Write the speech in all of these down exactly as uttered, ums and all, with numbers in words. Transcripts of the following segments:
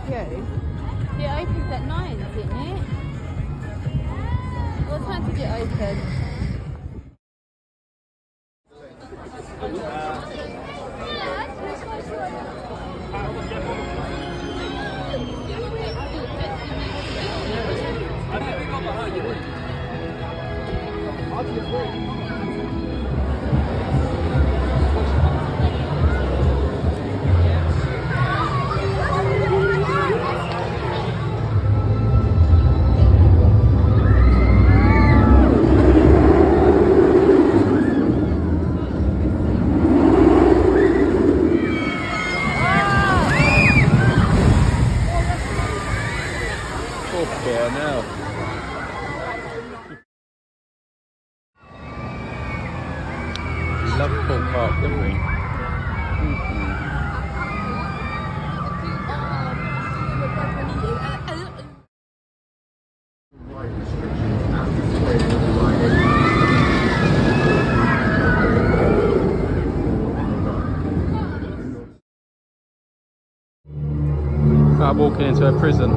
queue. It opens at nine, didn't it? What time did it open? Now. Loveful Park, didn't we? Mm-hmm. I'm walking into a prison.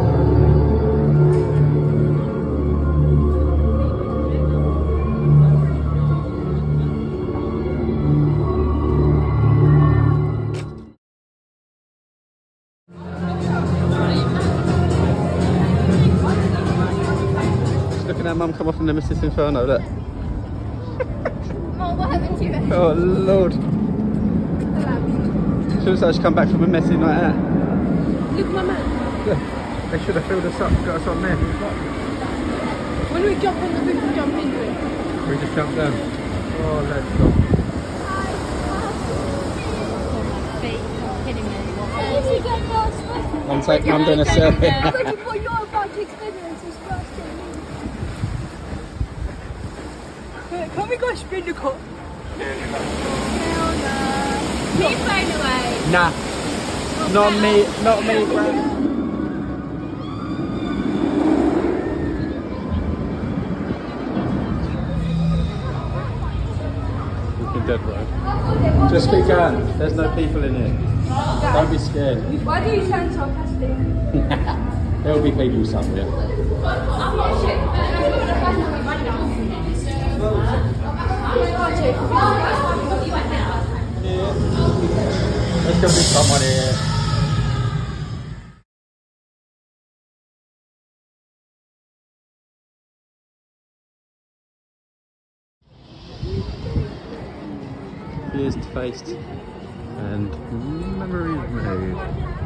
Look at that mum come off in the Missus Inferno, look. Oh, what happened to you? Oh Lord. She looks like she come back from a messy night out. Look at my man. Yeah, they should have filled us up, got us on there. When do we jump on the roof and jump into it? We just jump down. Oh, let's go. One sec, I'm doing a selfie. I'm looking for your bike experiences first. Can we go spin the cut? Hell no. Keep flying away. Nah. Not me, not me, bro. Looking dead, bro. Just keep going. There's no people in here. Don't be scared. Why do you sound sarcastic? There will be people somewhere. I'm not shit. There's going to be someone here. Years faced and memories made.